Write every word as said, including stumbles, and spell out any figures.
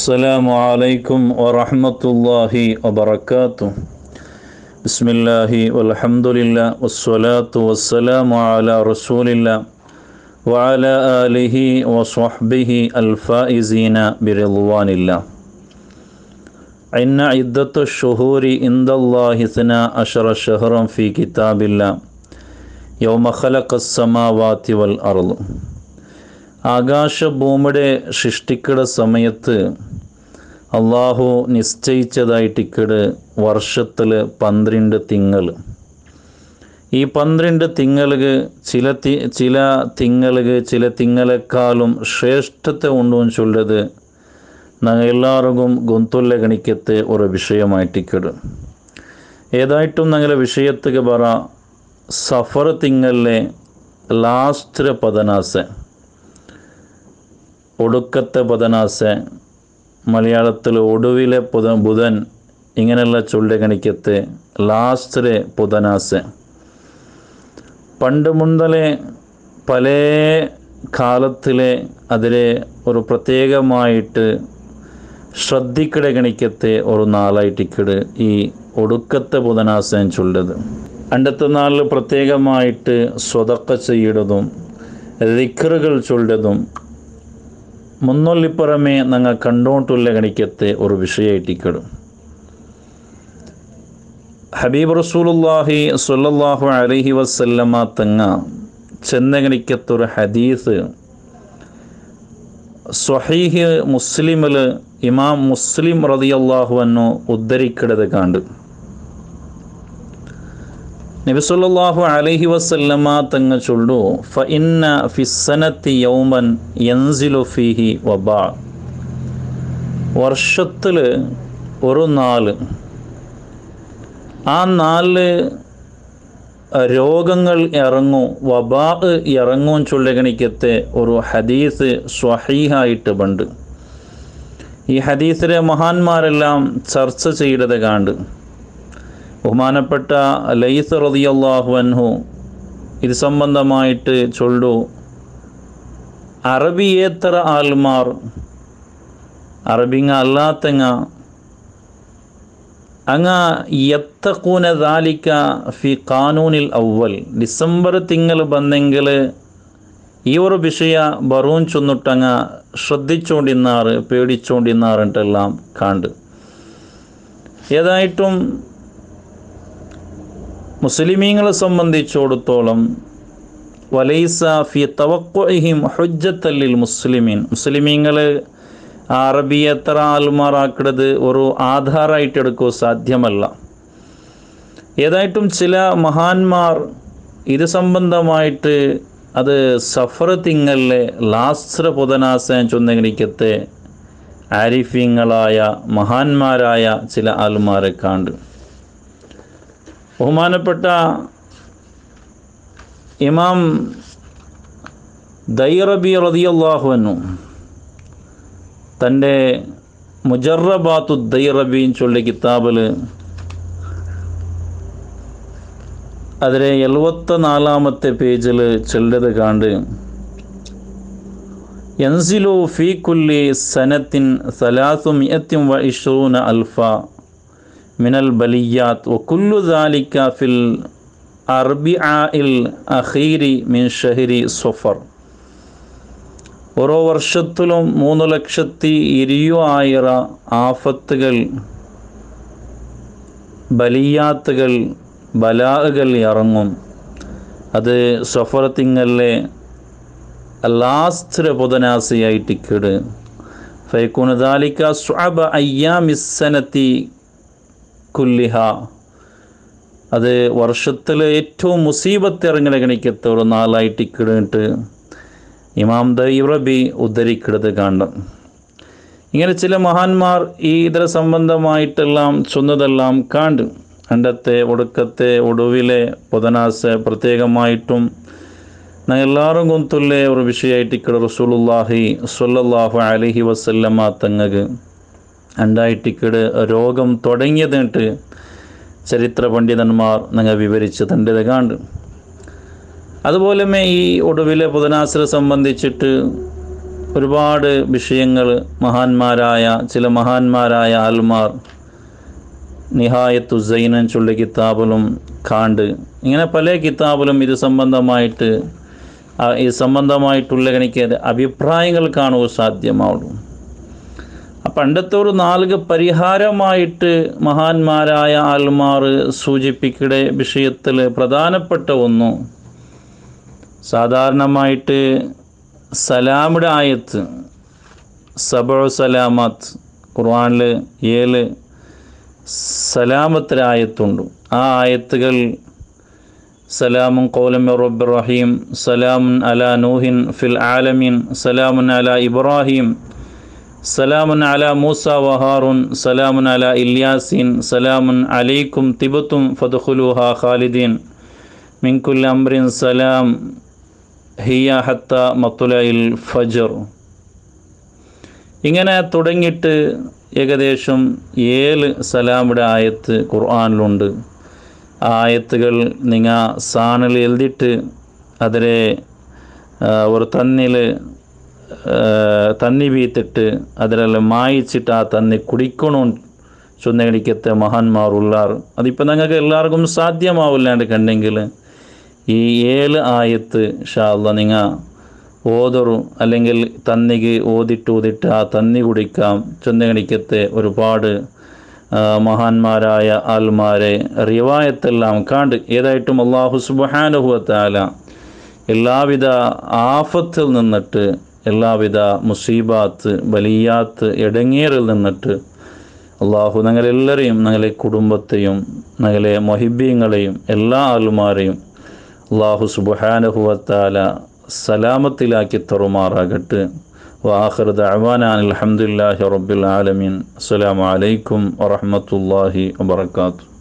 السلام عليكم ورحمة الله وبركاته. بسم الله والحمد لله والصلاة والسلام على رسول الله وعلى آله وصحبه الفائزين برضوان الله. إن عدة الشهور عند الله اثنا عشر شهرا في كتاب الله يوم خلق السماوات والأرض. ആകാശഭൂമിയുടെ സൃഷ്ടിക്കട സമയത്ത് അള്ളാഹു നിശ്ചയിച്ചതായിട്ടിക്കട് വർഷത്തിൽ പന്ത്രണ്ട് തിങ്കൾ. ഈ പന്ത്രണ്ട് തിങ്ങൾക്ക് ചില തി ചില തിങ്ങൾക്ക് ചില തിങ്ങളെക്കാളും ശ്രേഷ്ഠത്തെ ഉണ്ടെന്ന് ചൊല്ലത് ഞങ്ങൾ എല്ലാവർക്കും ഗൊന്തുള്ള ഗണിക്കത്തെ ഒരു വിഷയമായിട്ടിക്കട്. ഏതായിട്ടും ഞങ്ങളെ വിഷയത്തുക്ക് പറ സഫർ തിങ്ങളിലെ ലാസ്റ്റ് പതനാസെ ഒടുക്കത്തെ പതനാസെ, മലയാളത്തിൽ ഒടുവിലെ പുത ബുധൻ ഇങ്ങനെയുള്ള ചൊല്ല ഗണിക്കത്തെ ലാസ്റ്റിലെ പുതനാസെ. പണ്ട് മുതലേ പല കാലത്തിലെ അതിലെ ഒരു പ്രത്യേകമായിട്ട് ശ്രദ്ധിക്കട ഗണിക്കത്തെ ഒരു നാളായിട്ടിക്കട് ഈ ഒടുക്കത്തെ ബുധനാസൻ ചൊല്ലത്. അണ്ടത്തെ നാളിൽ പ്രത്യേകമായിട്ട് സ്വതക്ക ചെയ്യടതും ദിക്റുകൾ ചൊല്ലതും മുന്നൊല്ലിപ്പുറമേ ഞങ്ങൾ കണ്ടോണ്ടുള്ള ഗണിക്കത്തെ ഒരു വിഷയമായിട്ടിക്കടും. ഹബീബ് റസൂലുള്ളാഹി സ്വല്ലല്ലാഹു അലൈഹി വസല്ലമ തങ്ങ ചെന്ന ഗണിക്കത്തൊരു ഹദീസ് സ്വഹീഹ് മുസ്ലിമിൽ ഇമാം മുസ്ലിം റളിയല്ലാഹു അൻഹു ഉദ്ധരിക്കടത് കണ്ട്. നബി സല്ലല്ലാഹു അലൈഹി വസല്ലമ തങ്ങ ചൊല്ലു, ഫ ഇന്ന ഫിസ്സനത്തി യൗമൻ യൻസിലു ഫീഹി വബാ. വർഷത്തിൽ ഒരു നാല്, ആ നാല് രോഗങ്ങൾ ഇറങ്ങും, വബാ ഇറങ്ങും ചൊല്ലഗണിക്കത്തെ ഒരു ഹദീസ് സ്വഹീഹായിട്ട് ബണ്ട്. ഈ ഹദീസിലെ മഹാന്മാരെല്ലാം ചർച്ച ചെയ്തത് കണ്ട്. ബഹുമാനപ്പെട്ട ലൈസ് റളിയല്ലാഹു അൻഹു ഇത് സംബന്ധമായിട്ട് ചൊല്ലു, അറബിയേത്തര ആൽമാർ അറബിങ്ങ അല്ലാത്തങ്ങ അങ്ങ യത്തഖൂന ദാലിക ഫി ഖാനൂനിൽ അവൽ. ഡിസംബർ തിങ്കൾ ബന്നെങ്കിൽ ഈ ഒരു വിഷയ ബറൂൻ ചൊന്നിട്ടങ്ങ ശ്രദ്ധിച്ചുകൊണ്ടിരുന്നാറ്, പേടിച്ചുകൊണ്ടിരുന്നാറിട്ടെല്ലാം കണ്ട്. ഏതായിട്ടും മുസ്ലിമീങ്ങളെ സംബന്ധിച്ചിടത്തോളം വലൈസ ഫി തവഖുഇഹിം ഹുജ്ജത്തൻ ലിൽ മുസ്ലിമീൻ. മുസ്ലിമീങ്ങൾ അറബിയത്ര ആൽമാറാക്കുന്നത് ഒരു ആധാരമായിട്ട് എടുക്കുക സാധ്യമല്ല. ഏതായിട്ടും ചില മഹാന്മാർ ഇത് സംബന്ധമായിട്ട് അത് സഫർ തിങ്ങളിലെ ലാസ്ത്ര പുതനാസൻ ചൊന്നഗണിക്കത്തെ ആരിഫീങ്ങളായ മഹാന്മാരായ ചില ആൽമാരെ കണ്ട്. ബഹുമാനപ്പെട്ട ഇമാം ദൈറബി റളിയല്ലാഹു അൻഹു തൻ്റെ മുജറബാത്തു ദൈറബീൻ ചൊല്ലിയ കിതാബിൽ അതിലെ എഴുപത്തി നാലാമത്തെ പേജിൽ ചൊല്ലത് കണ്ട്, യൻസിലു ഫീ കുല്ലി സനത്തിൻ സലാസുമിയത്തിൻ വ ഇശ്റൂന അൽഫ മിനൽ ബലിയാത്ത് വ കുല്ലു ദാലിക ഫിൽ അർബിആഇൽ അഖീരി മിൻ ഷഹരി സഫർ. ഓരോ വർഷത്തിലും മൂന്ന് ലക്ഷത്തി ഇരുപതിനായിരം ആഫത്തുകൾ, ബലിയാത്തുകൾ, ബലാഹുകൾ ഇറങ്ങും. അത് സഫർ തിങ്ങളിലെ ലാസ്റ്റ് ബുധനാസയായിട്ടിക്കട്. ഫയകൂന ദാലിക സുഅബ അയ്യാമിസ്സനത്തി കുല്ലിഹ. അത് വർഷത്തിൽ ഏറ്റവും മുസീബത്ത് ഇറങ്ങണ ഗണിക്കത്തെ ഒരു നാളായിട്ടിക്കിട്ട് ഇമാം ദൈറബി ഉദ്ധരിക്കിടത് കാണും. ഇങ്ങനെ ചില മഹാന്മാർ ഈ ഇതര സംബന്ധമായിട്ടെല്ലാം ചൊന്നതെല്ലാം കണ്ട്. അണ്ടത്തെ ഒടുക്കത്തെ ഒടുവിലെ ബുധനാസ പ്രത്യേകമായിട്ടും ഞങ്ങൾ എല്ലാവരും കൊന്തുള്ള ഒരു വിഷയമായിട്ടിക്കട റസൂലുള്ളാഹി സ്വല്ലല്ലാഹു അലൈഹി വസല്ലമ തങ്ങൾക്ക് ഉണ്ടായിട്ടിക്കട് രോഗം തുടങ്ങിയതിട്ട് ചരിത്ര പണ്ഡിതന്മാർ ഞങ്ങൾ വിവരിച്ച് തൻ്റെത് കണ്ട്. അതുപോലെ ഈ ഒടുവിലെ ബുധനാസരെ സംബന്ധിച്ചിട്ട് ഒരുപാട് വിഷയങ്ങൾ മഹാന്മാരായ ചില മഹാന്മാരായ ആൽമാർ നിഹായത്തു സൈനൻ ചൊല്ലിയ കിതാബിലും കാണ്ട് ഇങ്ങനെ പല കിതാബിലും ഇത് സംബന്ധമായിട്ട് ഇത് സംബന്ധമായിട്ടുള്ള എനിക്ക് അഭിപ്രായങ്ങൾ കാണുക സാധ്യമാവുള്ളൂ. പണ്ടത്തെ ഒരു നാലുക പരിഹാരമായിട്ട് മഹാന്മാരായ ആൽമാർ സൂചിപ്പിക്കുന്ന വിഷയത്തിൽ പ്രധാനപ്പെട്ട ഒന്നു സാധാരണമായിട്ട് സലാമുടെ ആയത്ത് സബഉ സലാമത്ത് ഖുർആനിൽ ഏഴ് സലാമത്തിലെ ആയത്തുണ്ട്. ആ ആയത്തുകൾ സലാമുൻ ഖൗലൻ മിർ റബ്ബിർ റഹീം, സലാമുൻ അലാ നൂഹിൻ ഫിൽ ആലമീൻ, സലാമുൻ അലാ ഇബ്രാഹിം, സലാമുൻ അലാ മൂസ വ ഹാറൂൻ, സലാമുൻ അലാ ഇല്യാസീൻ, സലാമുൻ അലൈക്കും തിബ്തും ഫദ്ഖുലൂഹാ ഖാലിദീൻ മിൻ കുല്ലി അംറിൻ സലാം ഹിയ ഹത്ത മത്ലഇൽ ഫജ്ർ. ഇങ്ങനെ തുടങ്ങിയിട്ട് ഏകദേശം ഏഴ് സലാമുടെ ആയത്ത് ഖുർആനിലുണ്ട്. ആ ആയത്തുകൾ നിങ്ങൾ സാണിൽ എഴുതിയിട്ട് അതിലെ ഒരു തന്നിൽ തന്നി വീത്തിട്ട് അതിലെല്ലാം മായിച്ചിട്ട് ആ തന്നി കുടിക്കണം ചൊന്നടിക്കത്തെ മഹാന്മാരുള്ളാർ. അതിപ്പോൾ നിങ്ങൾക്ക് എല്ലാവർക്കും സാധ്യമാവില്ലാണ്ട് കണ്ടെങ്കിൽ ഈ ഏഴ് ആയത്ത് ഇൻഷാ അല്ലാഹ് നിങ്ങൾ ഓതൊരു അല്ലെങ്കിൽ തന്നിക്ക് ഓതിട്ട് ഓതിട്ട് ആ തന്നി കുടിക്കാം. ചൊന്നടിക്കത്തെ ഒരുപാട് മഹാന്മാരായ ആൽമാരെ റിവായത്തെല്ലാം കാണ്ട്. ഏതായിട്ടും അല്ലാഹു സുബ്ഹാനഹു വ തആല എല്ലാവിധ ആഫത്തിൽ നിന്നിട്ട് എല്ലാവിധ മുസീബാത്ത് ബലിയാത്ത് ഇടങ്ങേറിൽ നിന്നിട്ട് അള്ളാഹു ഞങ്ങളെല്ലാവരെയും ഞങ്ങളെ കുടുംബത്തെയും ഞങ്ങളെ മൊഹിബീങ്ങളെയും എല്ലാ ആൽമാരെയും അള്ളാഹു സുബ്ഹാനഹു വ തആല സലാമത്തിലാക്കി തറുമാറാകട്ടെ. വആഖിറു ദഅവാനാ അൽഹംദുലില്ലാഹി റബ്ബിൽ ആലമീൻ. അസ്സലാമു അലൈക്കും വറഹ്മത്തുള്ളാഹി വബറകാതുഹു.